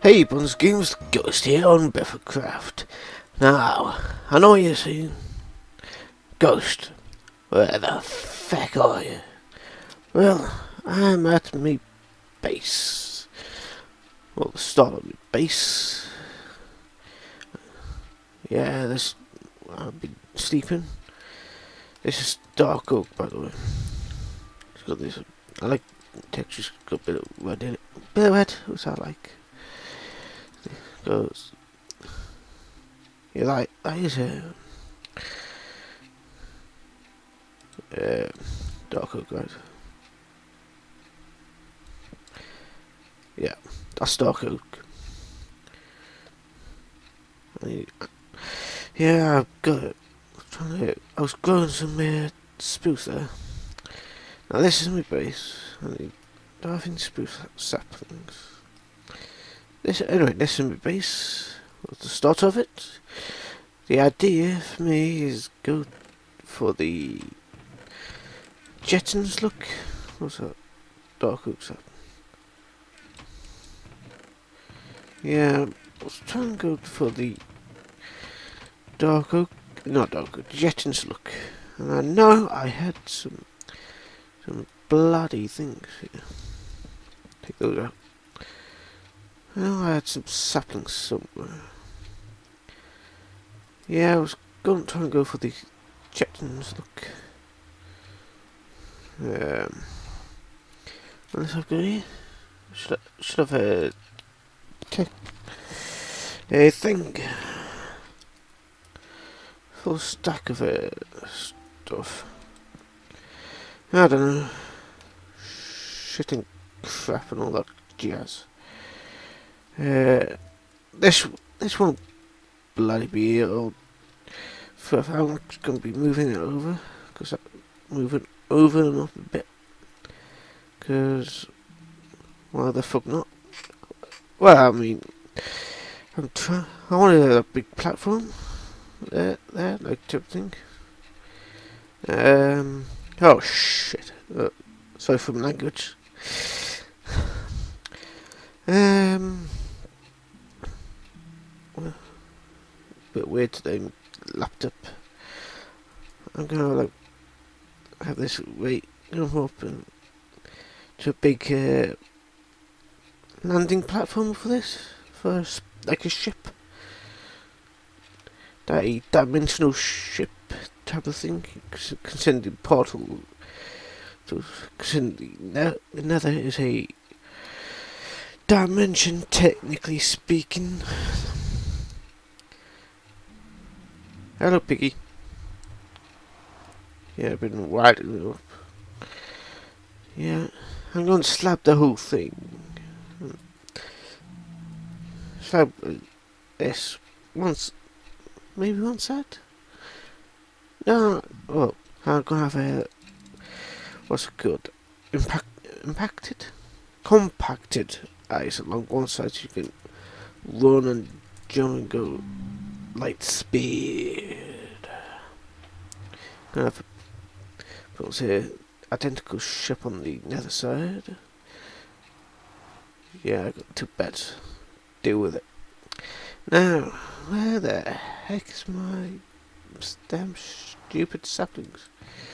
Hey Buns Games, Ghost here on Biffercraft. Now, I know what you're saying. Ghost, where the feck are you? Well, I'm at me base. Well, the start of me base. Yeah, I'll be sleeping. This is dark oak, by the way. It's got this, I like textures, got a bit of red in it. Bit of red, what's that like? Goes. Yeah, that is dark oak, right? Yeah, that's dark oak. Yeah, I've got it. I was growing some spruce there. Now this is my base. I need diving spruce saplings. This is my base. What's the start of it? The idea for me is go for the Jetsons look. What's that? Dark oak sap. Yeah, I was trying to go for the dark oak, not dark oak, Jetsons look. And I know I had some bloody things here. Take those out. I know I had some saplings somewhere. Yeah, I was going to try and go for the Jetsons look. What else I've got here? Should have a thing. Full stack of stuff. I don't know. Shit and crap and all that jazz. This won't bloody be here. I'm just going to be moving it over. Because I'm moving over and up a bit. Because why the fuck not? Well, I mean, I wanted a big platform. There, like type thing. Oh shit. Sorry for my language. Well, a bit weird today. My laptop. I'm gonna like have this go up to a big landing platform for this, for like a ship. A dimensional ship type of thing, considering the portal. So, considering the Nether is a dimension, technically speaking. Hello, Piggy. Yeah, I've been winding it up. Yeah, I'm going to slab the whole thing. Slab this once. Maybe one side? No, well, I'm gonna have a, what's it called? Compacted ice along one side so you can run and jump and go light speed. Gonna have a identical ship on the nether side. Yeah, I got 2 beds. Deal with it. Now, where the heck is my damn stupid saplings?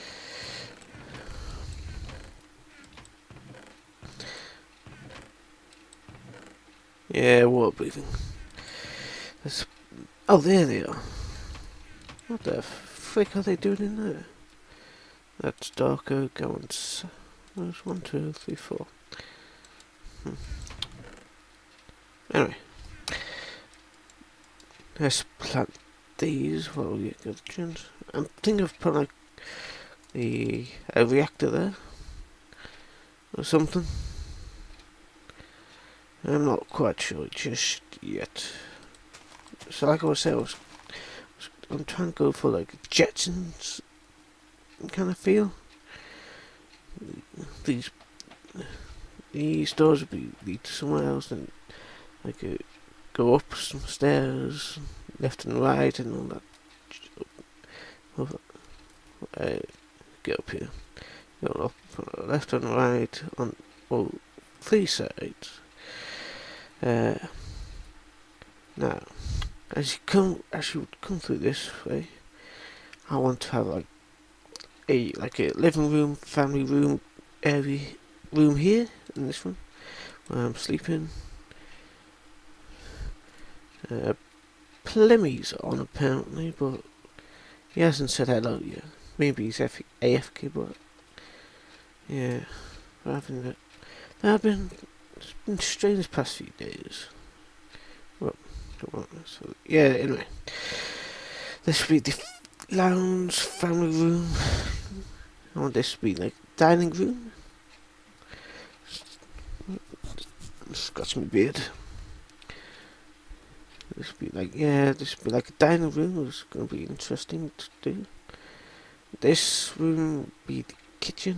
Yeah, water breathing. Oh, there they are. What the frick are they doing in there? That's dark oak. There's 1, 2, 3, 4. Anyway. Let's plant these while we get good chance. I'm thinking of putting like a reactor there or something. I'm not quite sure just yet. So like I was saying, I'm trying to go for like Jetsons kind of feel. These doors would lead to somewhere else, and like go up some stairs, left and right, and all that. Get up here. Go up, left and right on all 3 sides. Now, as you come through this way, I want to have like a living room, family room, area room here in this one where I'm sleeping. Plemmy's on apparently, but he hasn't said hello yet. Maybe he's AFK, but yeah, it's been strange this past few days. Well, so yeah, anyway, this will be the lounge, family room. I want this to be like dining room. Scratch my beard. This would be like, this would be like a dining room. It's going to be interesting to do. This room will be the kitchen.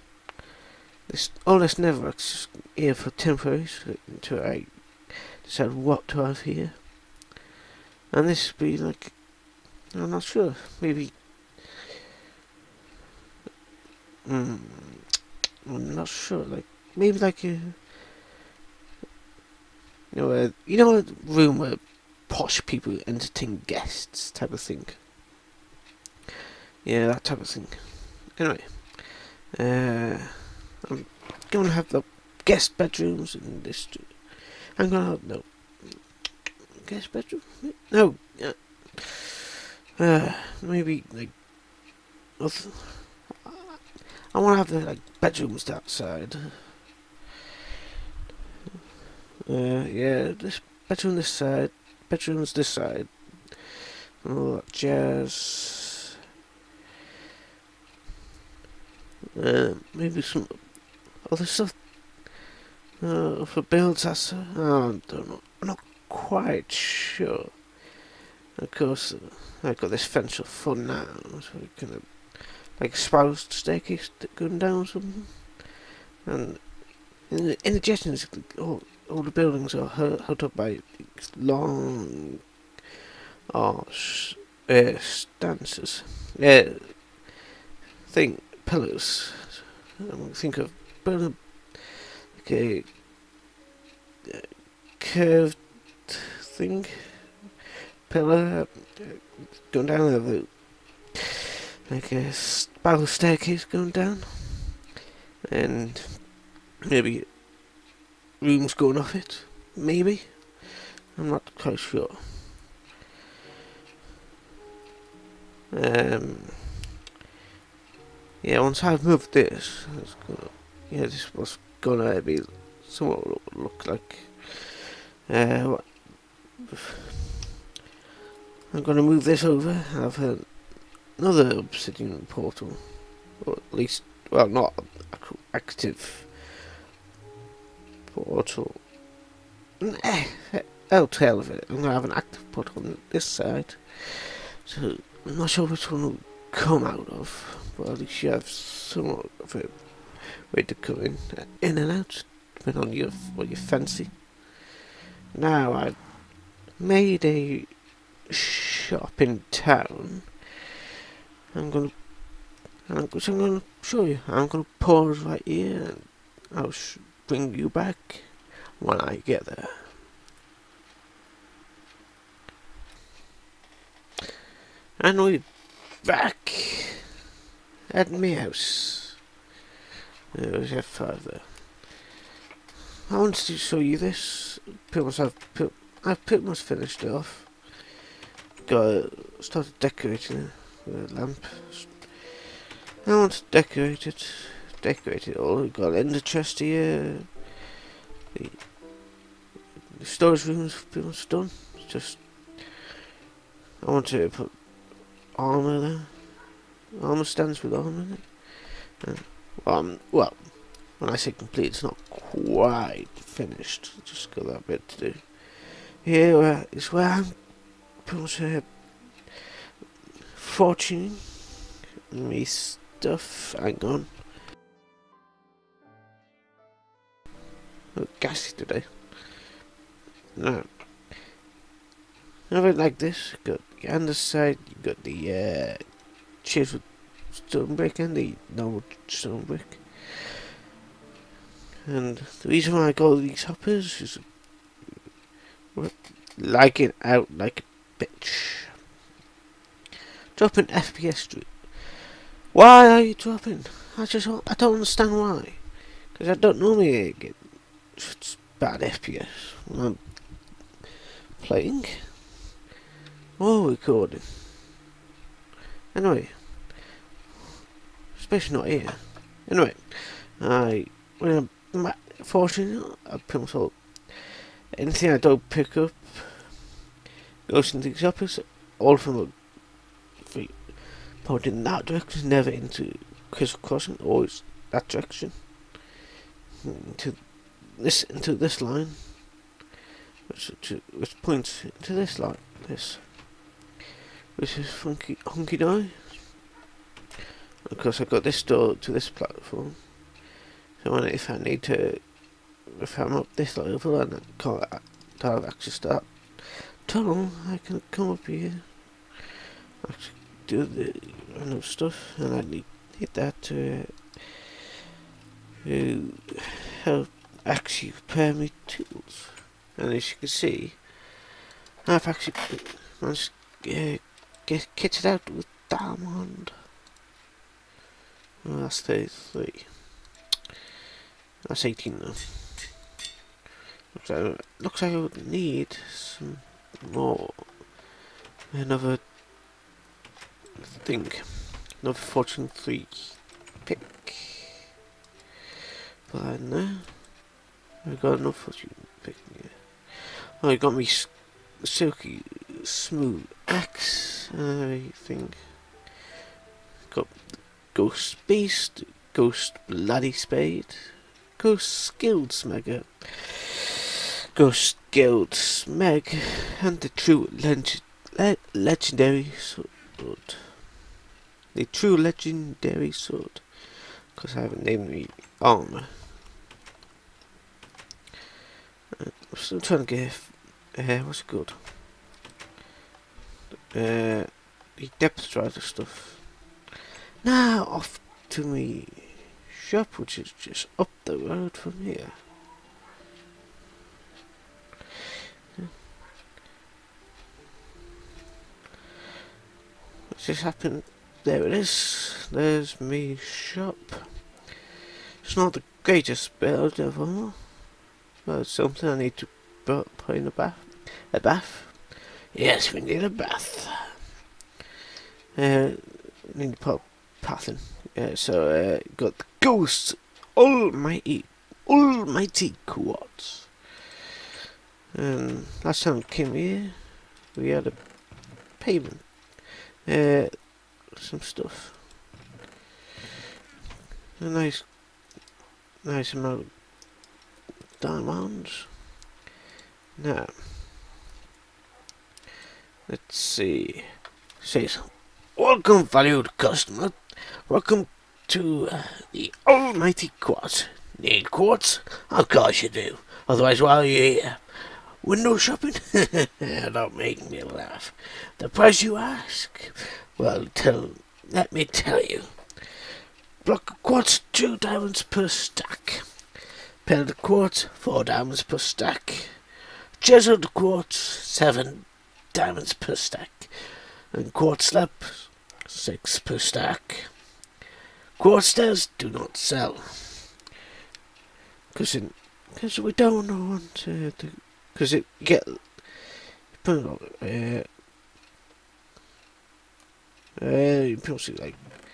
All this networks is here for temporary, so until I decide what to have here. And this would be like, I'm not sure, maybe, I'm not sure, like, maybe like a, a room where posh people entertain guests type of thing. Yeah, that type of thing. Anyway, I'm gonna have the guest bedrooms in this. I'm gonna have no guest bedroom. No, maybe like I want to have the like bedrooms that side. Yeah, this bedroom this side, bedrooms this side, and all that jazz. Maybe some other stuff for builds. I don't know. I'm not quite sure. Of course, I've got this fence for fun now, so we can like spiral staircase going down or something. And in addition, all the buildings are held up by long stances. Pillars. Think of building like a curved thing, pillar going down like a spiral staircase going down, and maybe rooms going off it. Maybe, I'm not quite sure. Yeah, once I've moved this, this was gonna be somewhat look like. I'm gonna move this over. I've another obsidian portal, or at least, well, not active portal. I'll tell of it. I'm gonna have an active portal on this side, so I'm not sure which one will come out of. But at least you have somewhat of a way to come in and out, depending on what you fancy. Now I've made a shop in town. I'm gonna show you. I'm gonna pause right here, and I'll bring you back when I get there. And we're back at my house. There's F5 there. I wanted to show you this. I've pretty much finished it off. Started decorating the lamp. I want to decorate it all. We've got an ender chest here. The storage room is pretty much done. Just I want to put armor there. Armor stands with armor in it. Well, when I say complete, it's not quite finished. Just got that bit to do. Here is where I'm pretty much fortuning me stuff. Hang on. Oh, gassy today. No. Have it like this. Got the underside. You got the chairs with stone brick and the normal stone brick. And the reason why I got these hoppers is lagging out like a bitch. Dropping FPS stream. Why are you dropping? I don't understand why. Because I don't normally get bad FPS when I'm playing or recording. Anyway, especially not here. Anyway, when I'm fortunate, I pretty much all, anything I don't pick up goes into the shoppers, all from a pointing in that direction, never into Crystal Crossing, always that direction. Into this line, which points into this line, which is Hunky Dory. Of course, I got this door to this platform. So if I'm up this level and I don't have access to that tunnel, I can come up here, actually do the random stuff, and I need that to help actually prepare me tools. And as you can see, I've actually managed to get kitted out with diamond. Well, that's 33. That's 18 though. Looks like I would need some more. Another thing. Another Fortune 3 pick. Put that in there. I've got enough Fortune pick here. Oh, it got me silky smooth axe and everything. Got Ghost Beast, Ghost Bloody Spade, Ghost Skilled Smegger, Ghost Skilled Smeg, and the true legendary sword. The true legendary sword, because I haven't named the armor. I'm still trying to get what's it called? The depth strider stuff. Now off to my shop, which is just up the road from here. What's just happened? There it is. There's me shop. It's not the greatest build ever, but it's something I need to put in a bath. A bath? Yes, we need a bath. We need to put pathing. So got the Ghost Almighty Quartz. And last time we came here, we had a payment. Some stuff. A nice amount of diamonds. Now, let's see. Says, welcome, valued customer. Welcome to the Almighty Quartz. Need quartz? Of course you do. Otherwise, why are you here? Window shopping? Don't make me laugh. The price you ask? Well, let me tell you. Block of quartz, 2 diamonds per stack. Pellet quartz, 4 diamonds per stack. Chiseled quartz, 7 diamonds per stack. And quartz slabs, 6 per stack. Quartz stairs do not sell. Because we don't want to... Because it get... you see like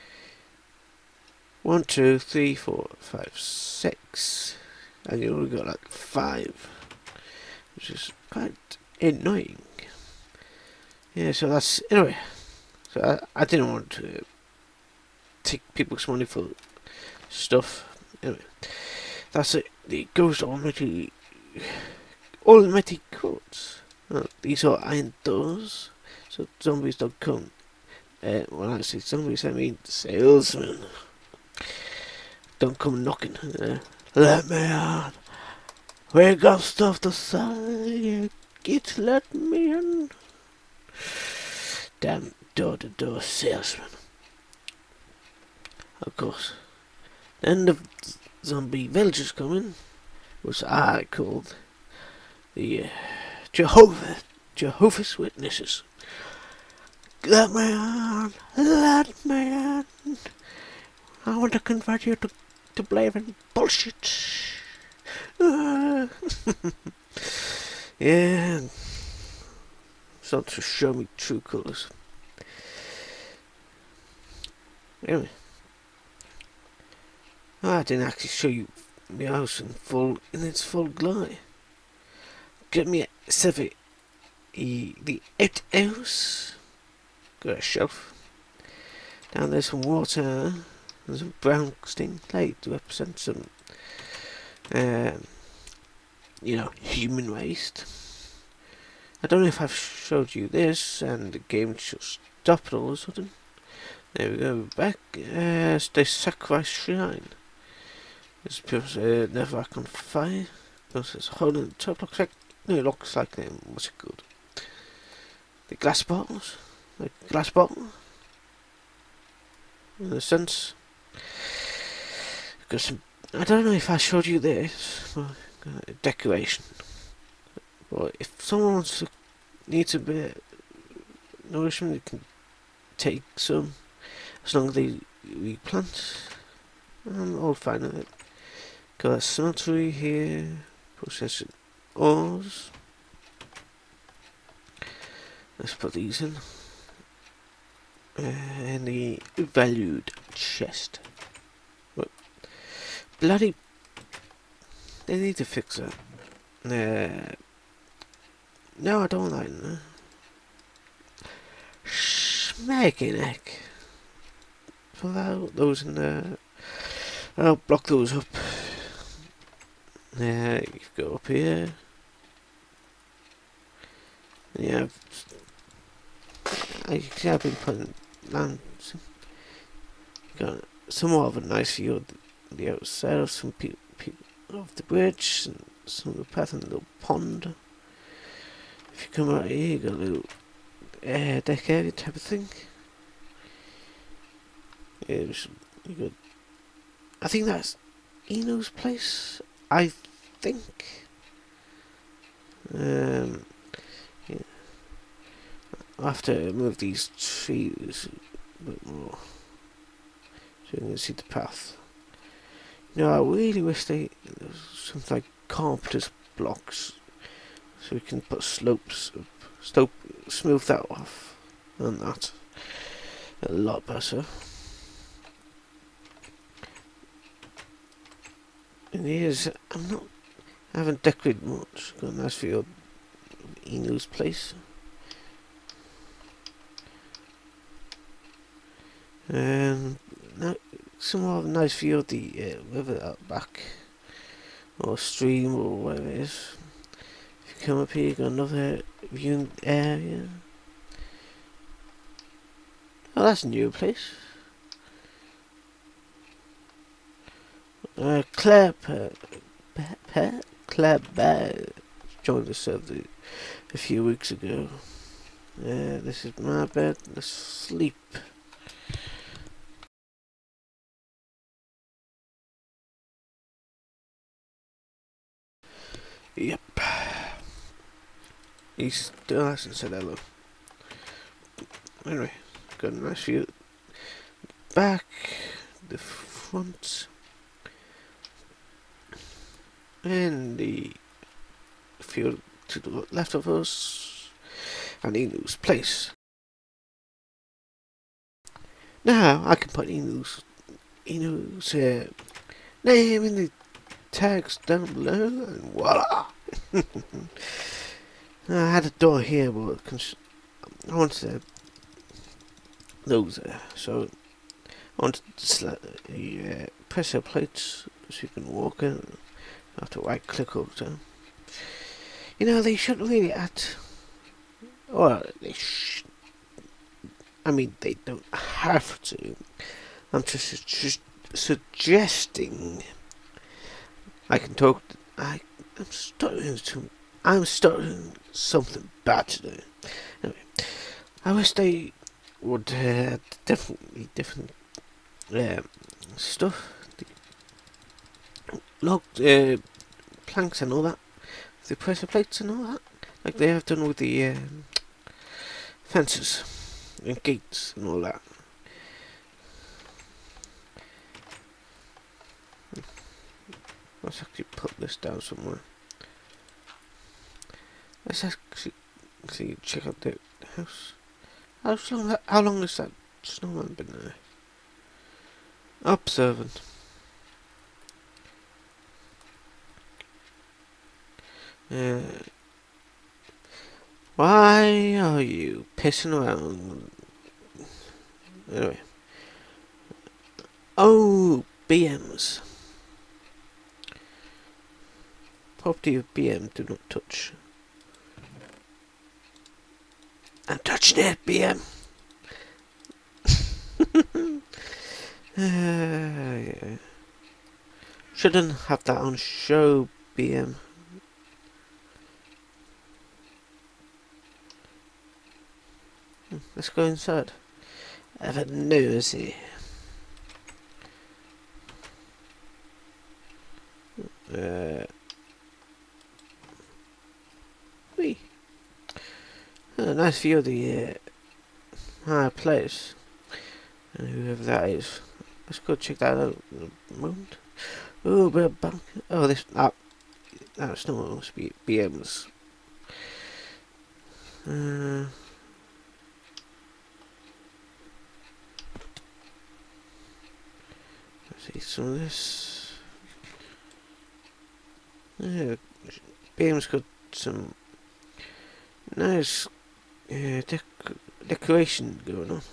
1, 2, 3, 4, 5, 6, and you only got like 5, which is quite annoying. Yeah, so that's anyway. So I didn't want to take people's money for stuff. Anyway, that's it. The Ghost Almighty Quartz. These are iron doors, so zombies don't come. When I say zombies, I mean salesmen. Don't come knocking. Let me out. We got stuff to sell. Get let me in. Damn door-to-door salesman. Of course. Then the zombie villagers come in, which I called the Jehovah Jehovah's Witnesses. Let me on, let me on. I want to convert you to believing bullshit. Yeah. So to show me true colours. Anyway. I didn't actually show you the house in its full glory. Get me a survey. The outhouse. Got a shelf. Down there's some water. There's a brown stained clay to represent some, human waste. I don't know if I've showed you this, and the game just stopped all of a sudden. There we go, back. The sacrifice shrine. This appears never back on fire. There's a hole in the top. Looks like what's it called? The glass bottles. The glass bottle. In a sense. Got some. I don't know if I showed you this. Decoration. But if someone needs a bit of nourishment, they can take some. As long as they replant. I'm all fine with it. Got a smeltery here. Processing ores. Let's put these in. And the valued chest. What? Bloody. They need to fix that. No, I don't like that. Smacking neck. Pull those in there. I'll block those up. You go up here. Yeah, I've been putting land. Got some more of a nice view of the outside of some people off the bridge, and some of the path and a little pond. If you come out here, you got a little deck area type of thing. Yeah, you got. I think that's Eno's place. I think. Yeah. I'll have to move these trees a bit more so you can see the path. You know, I really wish there was something like carpenter's blocks so we can put slopes up, smooth that off, and that a lot better. And here's, I haven't decorated much. Got a nice view of Eno's place. And now some more of a nice view of the river out back, or stream, or whatever it is. If you come up here, you got another viewing area. Oh, that's a new place. Claire joined the server a few weeks ago. This is my bed. Let's sleep. Yep. He still hasn't said hello. Anyway, got a nice view. Back, the front, and the field to the left of us, and Eno's place. Now I can put Eno's name in the tags down below, and voila! I had a door here, but I wanted those there, so I wanted to pressure plates so you can walk in. You have to right click over them. You know, they shouldn't really add, or I mean, they don't have to. I'm just suggesting. I can talk. I'm starting something bad to do. Anyway, I wish they would definitely different stuff, the log planks and all that, the pressure plates and all that. like they have done with the fences and gates and all that. Let's actually put this down somewhere. Let's actually check out the house. How long has that snowman been there? Observant. Why are you pissing around? Anyway. Oh, BMs. Property of BM, do not touch. I'm touching it, BM. Yeah. Shouldn't have that on show, BM. Let's go inside. Have a nosy. Wee. Nice view of the high place. And whoever that is. Let's go check that out in a moment. Oh, we're back. Oh, this. That's not must be BM's. Let's see some of this. Yeah, BM's got some nice decoration going on.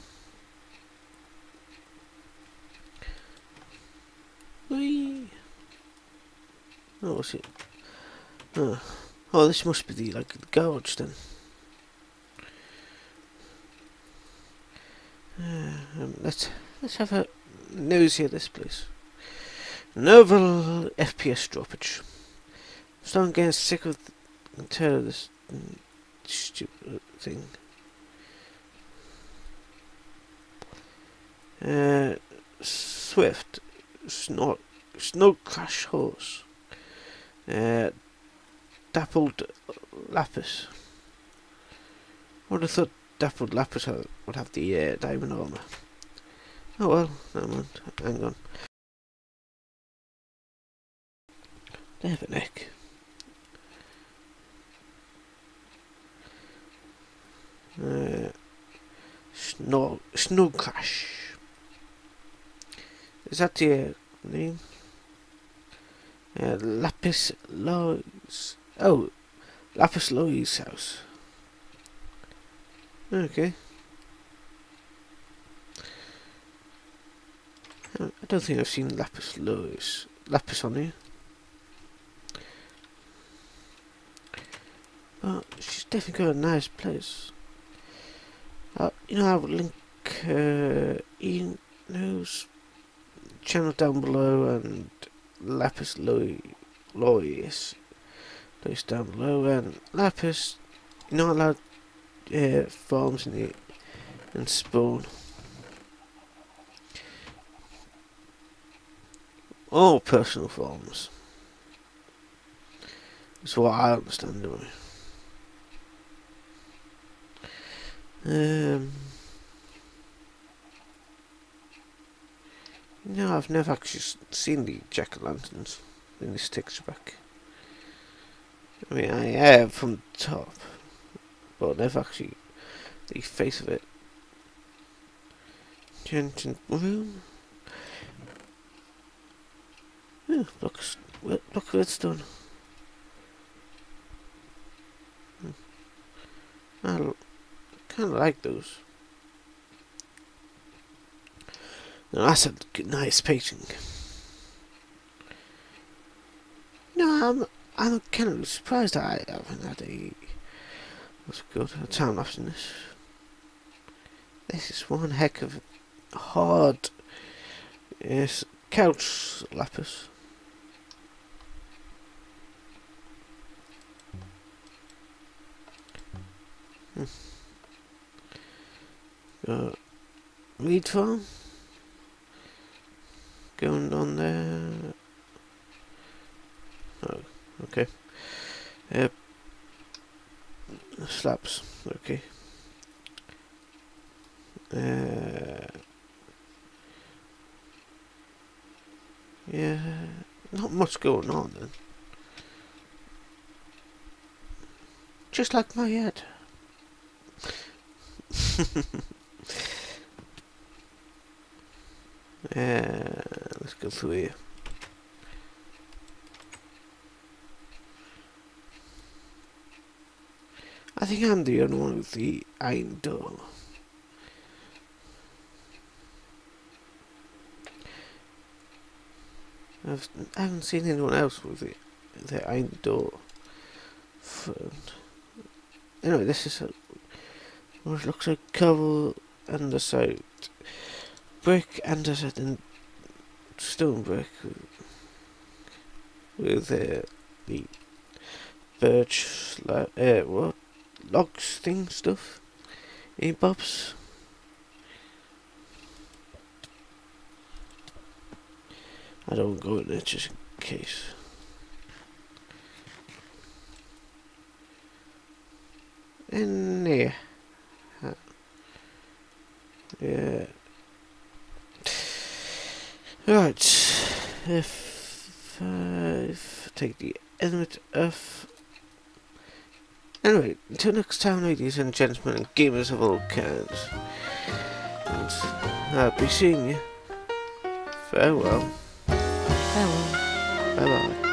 Whee! Oh, what's it? Oh, this must be the gorge then. Let's have a nosy at this place. Novel FPS droppage. I'm starting getting sick of and tired of this stupid thing. Swift, Snow Crash Horse, Dappled Lapis. I would have thought Dappled Lapis would have the diamond armor. Oh well, never mind. Hang on. They have a neck. Snow Crash. Is that the name? Lapis Lois. Oh, Lapis Lois house. Okay. I don't think I've seen Lapis on here. But she's definitely got a nice place. You know, I will link Ian Knows channel down below and Lapis Lois down below, and Lapis, you're not allowed farms in spawn. All personal farms. That's what I understand anyway. No, I've never actually seen the jack-o'-lanterns in this texture pack. I mean, I have from the top, but never actually the face of it. Ancient room. Yeah, block redstone. I kind of like those. Now that's a nice painting. No, I'm kind of surprised that I haven't had a time lapse in this. This is one heck of a hard couch lapis. Reed farm going on there. Oh, okay. slabs. Okay. Yeah, not much going on then. Just like my head. Let's go through here. I think I'm the only one with the iron door. I haven't seen anyone else with the iron door. Anyway, this is what looks like cobble andesite, brick andesite and stone brick with the birch what logs thing stuff in bobs. I don't go in there just in case. In there. Yeah. Right. If I take the element of. Anyway, until next time, ladies and gentlemen, and gamers of all kinds. And I'll be seeing you. Farewell. Farewell. Bye bye.